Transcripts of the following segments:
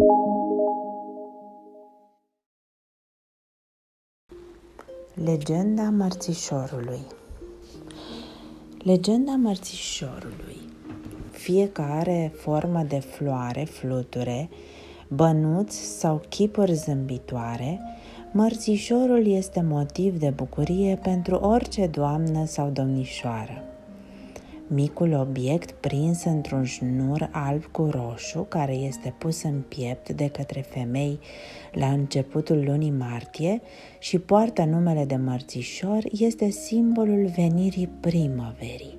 Legenda mărțișorului. Legenda mărțișorului. Fie că are formă de floare, fluture, bănuți sau chipuri zâmbitoare, mărțișorul este motiv de bucurie pentru orice doamnă sau domnișoară. Micul obiect prins într-un șnur alb cu roșu, care este pus în piept de către femei la începutul lunii martie și poartă numele de mărțișor, este simbolul venirii primăverii.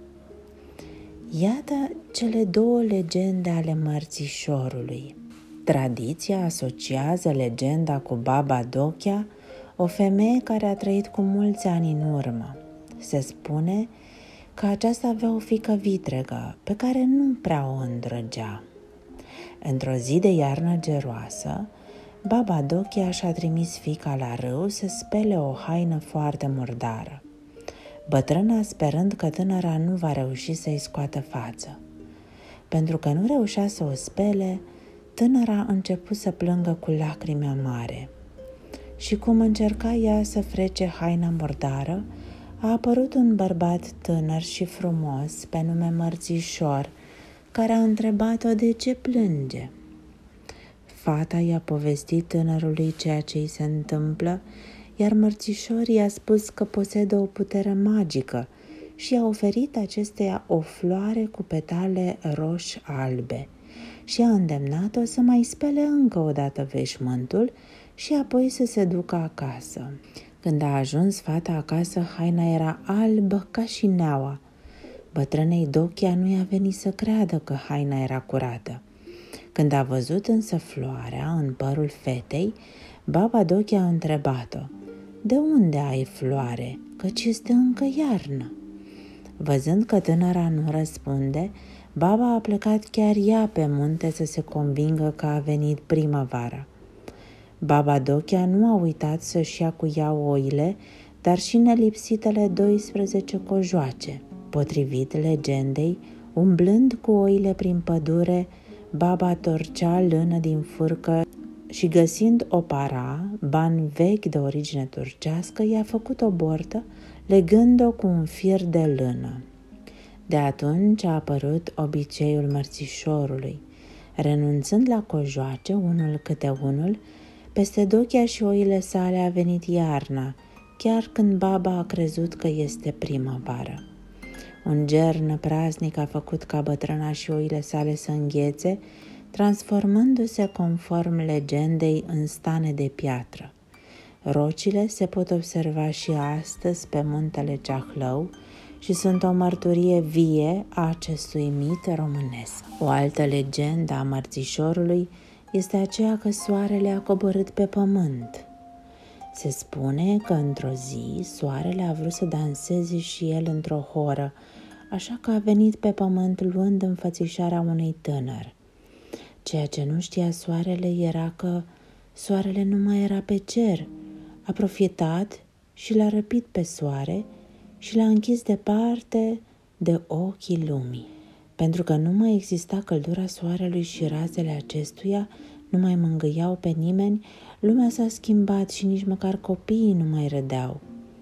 Iată cele două legende ale mărțișorului. Tradiția asociază legenda cu Baba Dochea, o femeie care a trăit cu mulți ani în urmă. Se spune că aceasta avea o fiică vitregă, pe care nu prea o îndrăgea. Într-o zi de iarnă geroasă, Baba Dochea și-a trimis fiica la râu să spele o haină foarte murdară, bătrâna sperând că tânăra nu va reuși să-i scoată față. Pentru că nu reușea să o spele, tânăra a început să plângă cu lacrimi amare. Și cum încerca ea să frece haina murdară, a apărut un bărbat tânăr și frumos pe nume Mărțișor, care a întrebat-o de ce plânge. Fata i-a povestit tânărului ceea ce îi se întâmplă, iar Mărțișor i-a spus că posedă o putere magică și i-a oferit acesteia o floare cu petale roș-albe și a îndemnat-o să mai spele încă o dată veșmântul și apoi să se ducă acasă. Când a ajuns fata acasă, haina era albă ca și neaua. Bătrânei Dochea nu i-a venit să creadă că haina era curată. Când a văzut însă floarea în părul fetei, Baba Dochea a întrebat-o: "De unde ai floare, căci este încă iarnă?" Văzând că tânăra nu răspunde, baba a plecat chiar ea pe munte să se convingă că a venit primăvara. Baba Dochea nu a uitat să-și ia cu ea oile, dar și nelipsitele 12 cojoace. Potrivit legendei, umblând cu oile prin pădure, baba torcea lână din furcă și găsind o para, ban vechi de origine turcească, i-a făcut o bortă, legând-o cu un fir de lână. De atunci a apărut obiceiul mărțișorului. Renunțând la cojoace, unul câte unul, peste Dochea și oile sale a venit iarna, chiar când baba a crezut că este primăvară. Un ger năpraznic a făcut ca bătrâna și oile sale să înghețe, transformându-se conform legendei în stane de piatră. Rocile se pot observa și astăzi pe muntele Ceahlău și sunt o mărturie vie a acestui mit românesc. O altă legendă a mărțișorului este aceea că soarele a coborât pe pământ. Se spune că într-o zi soarele a vrut să danseze și el într-o horă, așa că a venit pe pământ luând înfățișarea unui tânăr. Ceea ce nu știa soarele era că soarele nu mai era pe cer. A profitat și l-a răpit pe soare și l-a închis departe de ochii lumii. Pentru că nu mai exista căldura soarelui și razele acestuia nu mai mângâiau pe nimeni, lumea s-a schimbat și nici măcar copiii nu mai râdeau.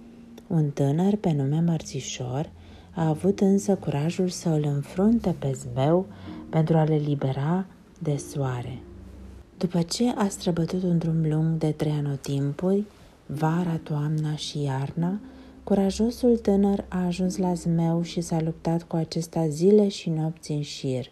Un tânăr pe nume Mărțișor a avut însă curajul să îl înfrunte pe zmeu pentru a le libera de soare. După ce a străbătut un drum lung de 3 anotimpuri, vara, toamna și iarna, curajosul tânăr a ajuns la zmeu și s-a luptat cu acesta zile și nopți în șir,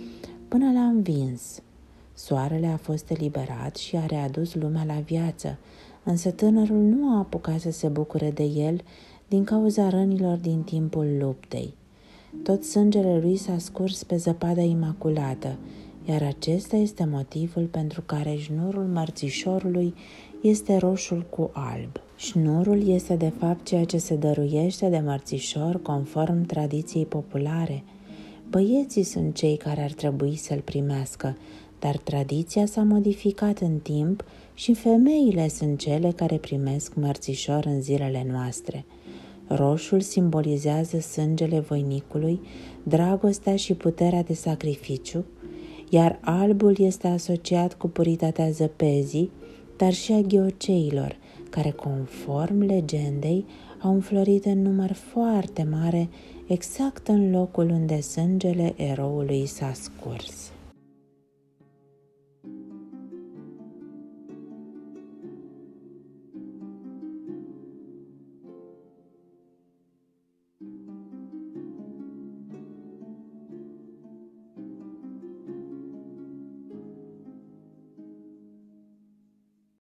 până l-a învins. Soarele a fost eliberat și a readus lumea la viață, însă tânărul nu a apucat să se bucure de el din cauza rănilor din timpul luptei. Tot sângele lui s-a scurs pe zăpada imaculată, iar acesta este motivul pentru care șnurul mărțișorului este roșul cu alb. Șnurul este de fapt ceea ce se dăruiește de mărțișor conform tradiției populare. Băieții sunt cei care ar trebui să-l primească, dar tradiția s-a modificat în timp și femeile sunt cele care primesc mărțișor în zilele noastre. Roșul simbolizează sângele voinicului, dragostea și puterea de sacrificiu, iar albul este asociat cu puritatea zăpezii, dar și a ghioceilor, care, conform legendei, au înflorit în număr foarte mare exact în locul unde sângele eroului s-a scurs.